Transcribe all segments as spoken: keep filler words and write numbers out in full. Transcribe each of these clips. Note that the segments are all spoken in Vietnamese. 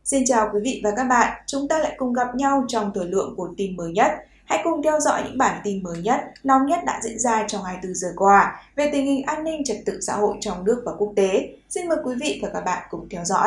Xin chào quý vị và các bạn, chúng ta lại cùng gặp nhau trong thời lượng của tin mới nhất. Hãy cùng theo dõi những bản tin mới nhất, nóng nhất đã diễn ra trong hai mươi tư giờ qua về tình hình an ninh trật tự xã hội trong nước và quốc tế. Xin mời quý vị và các bạn cùng theo dõi.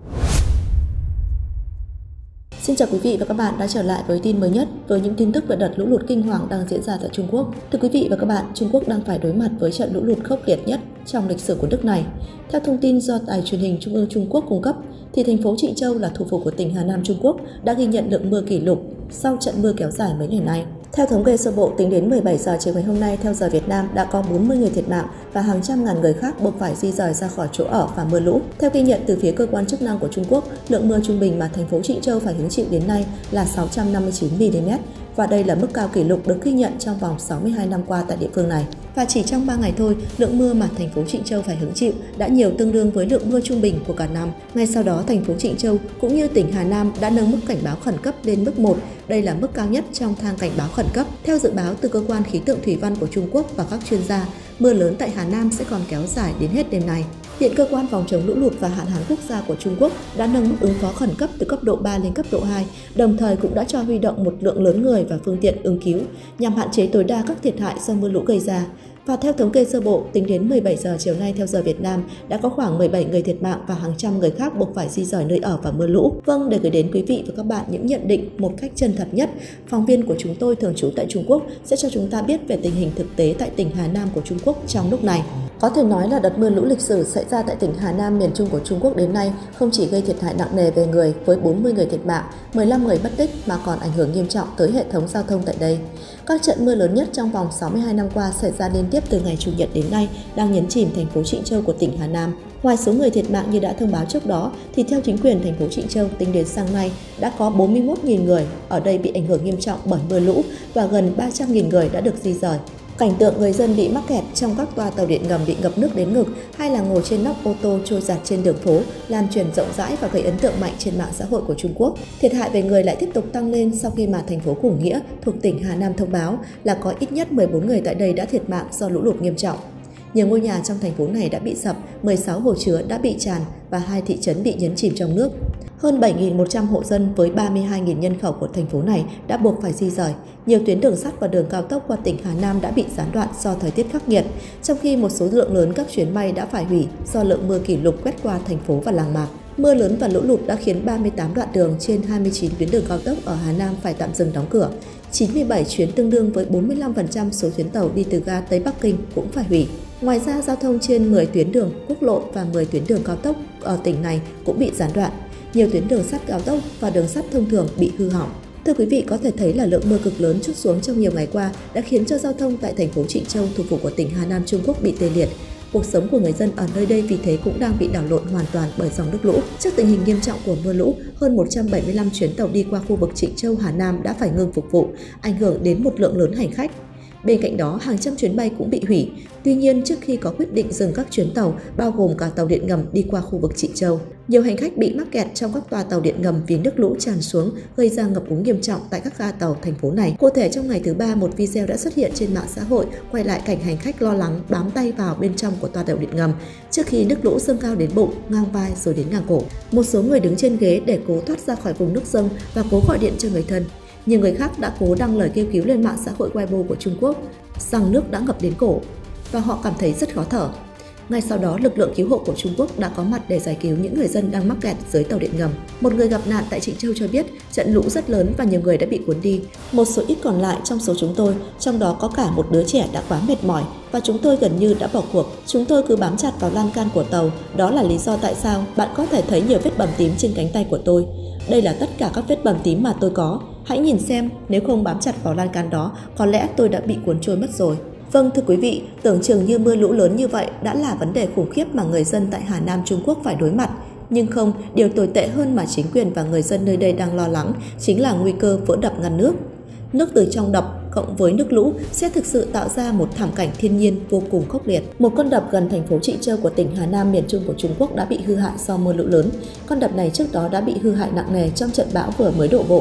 Xin chào quý vị và các bạn đã trở lại với tin mới nhất với những tin tức về đợt lũ lụt kinh hoàng đang diễn ra tại Trung Quốc. Thưa quý vị và các bạn, Trung Quốc đang phải đối mặt với trận lũ lụt khốc liệt nhất trong lịch sử của nước này. Theo thông tin do Đài truyền hình Trung ương Trung Quốc cung cấp, thì thành phố Trịnh Châu là thủ phủ của tỉnh Hà Nam Trung Quốc đã ghi nhận lượng mưa kỷ lục sau trận mưa kéo dài mấy ngày nay. Theo thống kê sơ bộ, tính đến mười bảy giờ chiều ngày hôm nay theo giờ Việt Nam đã có bốn mươi người thiệt mạng và hàng trăm ngàn người khác buộc phải di rời ra khỏi chỗ ở và mưa lũ. Theo ghi nhận từ phía cơ quan chức năng của Trung Quốc, lượng mưa trung bình mà thành phố Trịnh Châu phải hứng chịu đến nay là sáu trăm năm mươi chín mi li mét và đây là mức cao kỷ lục được ghi nhận trong vòng sáu mươi hai năm qua tại địa phương này. Và chỉ trong ba ngày thôi, lượng mưa mà thành phố Trịnh Châu phải hứng chịu đã nhiều tương đương với lượng mưa trung bình của cả năm. Ngay sau đó, thành phố Trịnh Châu cũng như tỉnh Hà Nam đã nâng mức cảnh báo khẩn cấp lên mức một. Đây là mức cao nhất trong thang cảnh báo khẩn cấp. Theo dự báo từ cơ quan khí tượng thủy văn của Trung Quốc và các chuyên gia, mưa lớn tại Hà Nam sẽ còn kéo dài đến hết đêm nay. Hiện cơ quan phòng chống lũ lụt và hạn hán quốc gia của Trung Quốc đã nâng mức ứng phó khẩn cấp từ cấp độ ba lên cấp độ hai, đồng thời cũng đã cho huy động một lượng lớn người và phương tiện ứng cứu nhằm hạn chế tối đa các thiệt hại do mưa lũ gây ra. Và theo thống kê sơ bộ, tính đến mười bảy giờ chiều nay theo giờ Việt Nam, đã có khoảng mười bảy người thiệt mạng và hàng trăm người khác buộc phải di rời nơi ở và mưa lũ. Vâng, để gửi đến quý vị và các bạn những nhận định một cách chân thật nhất, phóng viên của chúng tôi thường trú tại Trung Quốc sẽ cho chúng ta biết về tình hình thực tế tại tỉnh Hà Nam của Trung Quốc trong lúc này. Có thể nói là đợt mưa lũ lịch sử xảy ra tại tỉnh Hà Nam miền Trung của Trung Quốc đến nay không chỉ gây thiệt hại nặng nề về người với bốn mươi người thiệt mạng, mười lăm người mất tích mà còn ảnh hưởng nghiêm trọng tới hệ thống giao thông tại đây. Các trận mưa lớn nhất trong vòng sáu mươi hai năm qua xảy ra liên tiếp từ ngày Chủ nhật đến nay đang nhấn chìm thành phố Trịnh Châu của tỉnh Hà Nam. Ngoài số người thiệt mạng như đã thông báo trước đó, thì theo chính quyền thành phố Trịnh Châu, tính đến sáng nay đã có bốn mươi mốt nghìn người ở đây bị ảnh hưởng nghiêm trọng bởi mưa lũ và gần ba trăm nghìn người đã được di rời. Cảnh tượng người dân bị mắc kẹt trong các toa tàu điện ngầm bị ngập nước đến ngực hay là ngồi trên nóc ô tô trôi giạt trên đường phố lan truyền rộng rãi và gây ấn tượng mạnh trên mạng xã hội của Trung Quốc. Thiệt hại về người lại tiếp tục tăng lên sau khi mà thành phố Củng Nghĩa thuộc tỉnh Hà Nam thông báo là có ít nhất mười bốn người tại đây đã thiệt mạng do lũ lụt nghiêm trọng. Nhiều ngôi nhà trong thành phố này đã bị sập, mười sáu hồ chứa đã bị tràn và hai thị trấn bị nhấn chìm trong nước. Hơn bảy nghìn một trăm hộ dân với ba mươi hai nghìn nhân khẩu của thành phố này đã buộc phải di rời. Nhiều tuyến đường sắt và đường cao tốc qua tỉnh Hà Nam đã bị gián đoạn do thời tiết khắc nghiệt, trong khi một số lượng lớn các chuyến bay đã phải hủy do lượng mưa kỷ lục quét qua thành phố và làng mạc. Mưa lớn và lũ lụt đã khiến ba mươi tám đoạn đường trên hai mươi chín tuyến đường cao tốc ở Hà Nam phải tạm dừng đóng cửa. chín mươi bảy chuyến tương đương với bốn mươi lăm phần trăm số chuyến tàu đi từ ga tới Bắc Kinh cũng phải hủy. Ngoài ra, giao thông trên mười tuyến đường quốc lộ và mười tuyến đường cao tốc ở tỉnh này cũng bị gián đoạn. Nhiều tuyến đường sắt cao tốc và đường sắt thông thường bị hư hỏng. Thưa quý vị, có thể thấy là lượng mưa cực lớn trút xuống trong nhiều ngày qua đã khiến cho giao thông tại thành phố Trịnh Châu, thủ phủ của tỉnh Hà Nam Trung Quốc bị tê liệt. Cuộc sống của người dân ở nơi đây vì thế cũng đang bị đảo lộn hoàn toàn bởi dòng nước lũ. Trước tình hình nghiêm trọng của mưa lũ, hơn một trăm bảy mươi lăm chuyến tàu đi qua khu vực Trịnh Châu, Hà Nam đã phải ngừng phục vụ, ảnh hưởng đến một lượng lớn hành khách. Bên cạnh đó, hàng trăm chuyến bay cũng bị hủy. Tuy nhiên, trước khi có quyết định dừng các chuyến tàu, bao gồm cả tàu điện ngầm đi qua khu vực Trịnh Châu, nhiều hành khách bị mắc kẹt trong các toa tàu điện ngầm vì nước lũ tràn xuống, gây ra ngập úng nghiêm trọng tại các ga tàu thành phố này. Cụ thể, trong ngày thứ ba, một video đã xuất hiện trên mạng xã hội quay lại cảnh hành khách lo lắng bám tay vào bên trong của toa tàu điện ngầm trước khi nước lũ dâng cao đến bụng, ngang vai rồi đến ngang cổ. Một số người đứng trên ghế để cố thoát ra khỏi vùng nước dâng và cố gọi điện cho người thân. Nhiều người khác đã cố đăng lời kêu cứu lên mạng xã hội Weibo của Trung Quốc rằng nước đã ngập đến cổ và họ cảm thấy rất khó thở. Ngay sau đó, lực lượng cứu hộ của Trung Quốc đã có mặt để giải cứu những người dân đang mắc kẹt dưới tàu điện ngầm. Một người gặp nạn tại Trịnh Châu cho biết trận lũ rất lớn và nhiều người đã bị cuốn đi. Một số ít còn lại trong số chúng tôi, trong đó có cả một đứa trẻ đã quá mệt mỏi và chúng tôi gần như đã bỏ cuộc. Chúng tôi cứ bám chặt vào lan can của tàu, đó là lý do tại sao bạn có thể thấy nhiều vết bầm tím trên cánh tay của tôi. Đây là tất cả các vết bầm tím mà tôi có. Hãy nhìn xem, nếu không bám chặt vào lan can đó, có lẽ tôi đã bị cuốn trôi mất rồi. Vâng, thưa quý vị, tưởng chừng như mưa lũ lớn như vậy đã là vấn đề khủng khiếp mà người dân tại Hà Nam Trung Quốc phải đối mặt. Nhưng không, điều tồi tệ hơn mà chính quyền và người dân nơi đây đang lo lắng chính là nguy cơ vỡ đập ngăn nước. Nước từ trong đập cộng với nước lũ sẽ thực sự tạo ra một thảm cảnh thiên nhiên vô cùng khốc liệt. Một con đập gần thành phố Trịnh Châu của tỉnh Hà Nam miền Trung của Trung Quốc đã bị hư hại do mưa lũ lớn. Con đập này trước đó đã bị hư hại nặng nề trong trận bão vừa mới đổ bộ.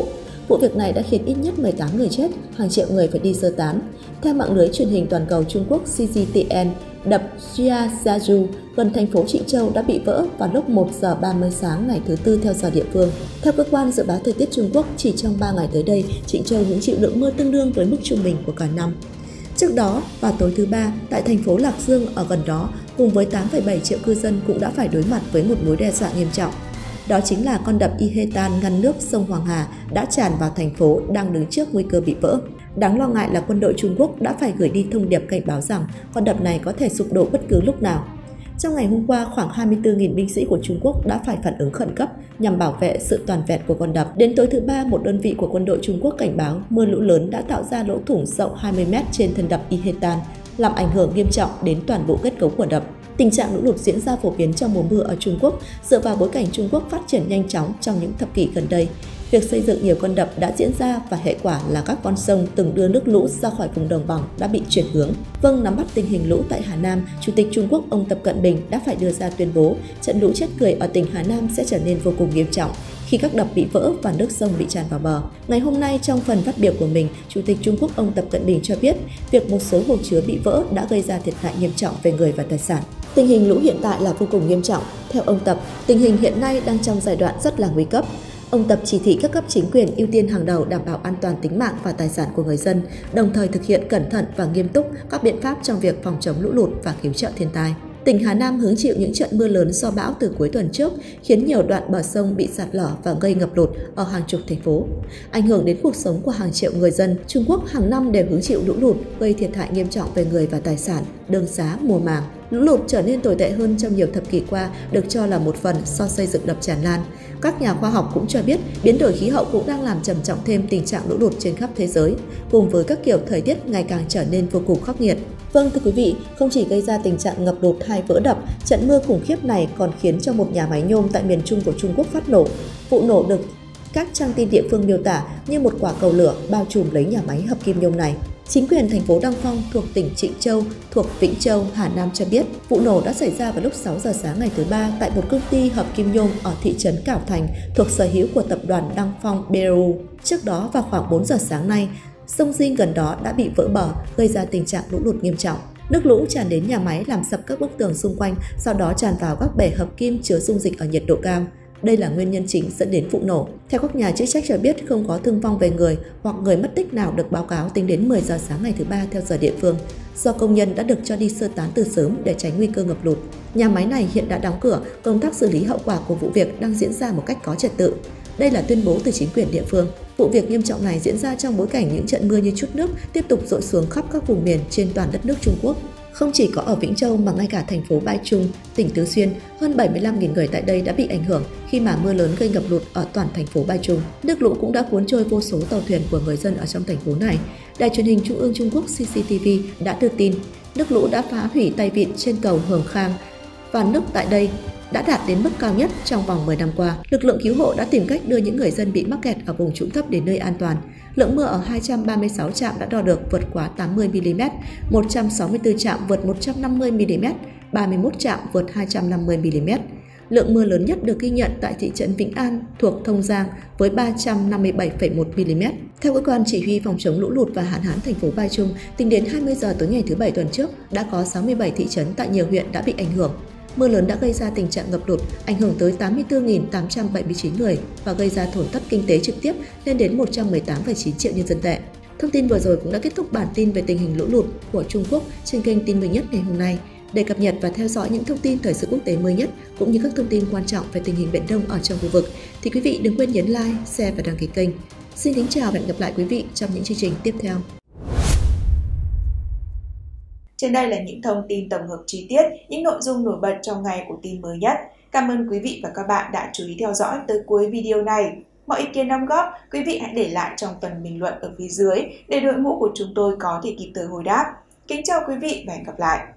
Vụ việc này đã khiến ít nhất mười tám người chết, hàng triệu người phải đi sơ tán. Theo mạng lưới truyền hình toàn cầu Trung Quốc C C T N, đập Jiazhou gần thành phố Trịnh Châu đã bị vỡ vào lúc một giờ ba mươi sáng ngày thứ Tư theo giờ địa phương. Theo cơ quan dự báo thời tiết Trung Quốc, chỉ trong ba ngày tới đây, Trịnh Châu hứng chịu lượng mưa tương đương với mức trung bình của cả năm. Trước đó, vào tối thứ Ba, tại thành phố Lạc Dương ở gần đó, cùng với tám phẩy bảy triệu cư dân cũng đã phải đối mặt với một mối đe dọa nghiêm trọng. Đó chính là con đập Ihetan ngăn nước sông Hoàng Hà đã tràn vào thành phố đang đứng trước nguy cơ bị vỡ. Đáng lo ngại là quân đội Trung Quốc đã phải gửi đi thông điệp cảnh báo rằng con đập này có thể sụp đổ bất cứ lúc nào. Trong ngày hôm qua, khoảng hai mươi tư nghìn binh sĩ của Trung Quốc đã phải phản ứng khẩn cấp nhằm bảo vệ sự toàn vẹn của con đập. Đến tối thứ Ba, một đơn vị của quân đội Trung Quốc cảnh báo mưa lũ lớn đã tạo ra lỗ thủng rộng hai mươi mét trên thân đập Ihetan, làm ảnh hưởng nghiêm trọng đến toàn bộ kết cấu của đập. Tình trạng lũ lụt diễn ra phổ biến trong mùa mưa ở Trung Quốc dựa vào bối cảnh Trung Quốc phát triển nhanh chóng trong những thập kỷ gần đây. Việc xây dựng nhiều con đập đã diễn ra và hệ quả là các con sông từng đưa nước lũ ra khỏi vùng đồng bằng đã bị chuyển hướng. Vâng, nắm bắt tình hình lũ tại Hà Nam, Chủ tịch Trung Quốc ông Tập Cận Bình đã phải đưa ra tuyên bố trận lũ chết người ở tỉnh Hà Nam sẽ trở nên vô cùng nghiêm trọng khi các đập bị vỡ và nước sông bị tràn vào bờ. Ngày hôm nay, trong phần phát biểu của mình, Chủ tịch Trung Quốc ông Tập Cận Bình cho biết việc một số hồ chứa bị vỡ đã gây ra thiệt hại nghiêm trọng về người và tài sản. Tình hình lũ hiện tại là vô cùng nghiêm trọng. Theo ông Tập, tình hình hiện nay đang trong giai đoạn rất là nguy cấp. Ông Tập chỉ thị các cấp chính quyền ưu tiên hàng đầu đảm bảo an toàn tính mạng và tài sản của người dân, đồng thời thực hiện cẩn thận và nghiêm túc các biện pháp trong việc phòng chống lũ lụt và cứu trợ thiên tai. Tỉnh Hà Nam hứng chịu những trận mưa lớn do bão từ cuối tuần trước, khiến nhiều đoạn bờ sông bị sạt lở và gây ngập lụt ở hàng chục thành phố. Ảnh hưởng đến cuộc sống của hàng triệu người dân, Trung Quốc hàng năm đều hứng chịu lũ lụt, gây thiệt hại nghiêm trọng về người và tài sản, đường xá, mùa màng. Lũ lụt trở nên tồi tệ hơn trong nhiều thập kỷ qua được cho là một phần do xây dựng đập tràn lan. Các nhà khoa học cũng cho biết biến đổi khí hậu cũng đang làm trầm trọng thêm tình trạng lũ lụt trên khắp thế giới, cùng với các kiểu thời tiết ngày càng trở nên vô cùng khắc nghiệt. Vâng, thưa quý vị, không chỉ gây ra tình trạng ngập lụt hay vỡ đập, trận mưa khủng khiếp này còn khiến cho một nhà máy nhôm tại miền Trung của Trung Quốc phát nổ. Vụ nổ được các trang tin địa phương miêu tả như một quả cầu lửa bao trùm lấy nhà máy hợp kim nhôm này. Chính quyền thành phố Đăng Phong thuộc tỉnh Trịnh Châu, thuộc Vĩnh Châu, Hà Nam cho biết vụ nổ đã xảy ra vào lúc sáu giờ sáng ngày thứ Ba tại một công ty hợp kim nhôm ở thị trấn Cảo Thành thuộc sở hữu của tập đoàn Đăng Phong Beru. Trước đó vào khoảng bốn giờ sáng nay, sông Dinh gần đó đã bị vỡ bờ, gây ra tình trạng lũ lụt nghiêm trọng. Nước lũ tràn đến nhà máy làm sập các bức tường xung quanh, sau đó tràn vào các bể hợp kim chứa dung dịch ở nhiệt độ cao. Đây là nguyên nhân chính dẫn đến vụ nổ. Theo các nhà chức trách cho biết, không có thương vong về người hoặc người mất tích nào được báo cáo tính đến mười giờ sáng ngày thứ Ba theo giờ địa phương, do công nhân đã được cho đi sơ tán từ sớm để tránh nguy cơ ngập lụt. Nhà máy này hiện đã đóng cửa, công tác xử lý hậu quả của vụ việc đang diễn ra một cách có trật tự. Đây là tuyên bố từ chính quyền địa phương. Vụ việc nghiêm trọng này diễn ra trong bối cảnh những trận mưa như chút nước tiếp tục dội xuống khắp các vùng miền trên toàn đất nước Trung Quốc. Không chỉ có ở Vĩnh Châu mà ngay cả thành phố Bai Trung, tỉnh Tứ Xuyên, hơn bảy mươi lăm nghìn người tại đây đã bị ảnh hưởng khi mà mưa lớn gây ngập lụt ở toàn thành phố Bai Trung. Nước lũ cũng đã cuốn trôi vô số tàu thuyền của người dân ở trong thành phố này. Đài truyền hình Trung ương Trung Quốc C C T V đã đưa tin, nước lũ đã phá hủy tay vịn trên cầu Hường Khang và nước tại đây đã đạt đến mức cao nhất trong vòng mười năm qua. Lực lượng cứu hộ đã tìm cách đưa những người dân bị mắc kẹt ở vùng trũng thấp đến nơi an toàn. Lượng mưa ở hai trăm ba mươi sáu trạm đã đo được vượt quá tám mươi mi li mét, một trăm sáu mươi tư trạm vượt một trăm năm mươi mi li mét, ba mươi mốt trạm vượt hai trăm năm mươi mi li mét. Lượng mưa lớn nhất được ghi nhận tại thị trấn Vĩnh An thuộc Thông Giang với ba trăm năm mươi bảy phẩy một mi li mét. Theo cơ quan chỉ huy phòng chống lũ lụt và hạn hán thành phố Bai Trung, tính đến hai mươi giờ tối ngày thứ Bảy tuần trước, đã có sáu mươi bảy thị trấn tại nhiều huyện đã bị ảnh hưởng. Mưa lớn đã gây ra tình trạng ngập lụt, ảnh hưởng tới tám mươi tư nghìn tám trăm bảy mươi chín người và gây ra tổn thất kinh tế trực tiếp lên đến một trăm mười tám phẩy chín triệu nhân dân tệ. Thông tin vừa rồi cũng đã kết thúc bản tin về tình hình lũ lụt của Trung Quốc trên kênh Tin mới nhất ngày hôm nay. Để cập nhật và theo dõi những thông tin thời sự quốc tế mới nhất cũng như các thông tin quan trọng về tình hình Biển Đông ở trong khu vực, thì quý vị đừng quên nhấn like, share và đăng ký kênh. Xin kính chào và hẹn gặp lại quý vị trong những chương trình tiếp theo. Trên đây là những thông tin tổng hợp chi tiết, những nội dung nổi bật trong ngày của tin mới nhất. Cảm ơn quý vị và các bạn đã chú ý theo dõi tới cuối video này. Mọi ý kiến đóng góp, quý vị hãy để lại trong phần bình luận ở phía dưới để đội ngũ của chúng tôi có thể kịp thời hồi đáp. Kính chào quý vị và hẹn gặp lại!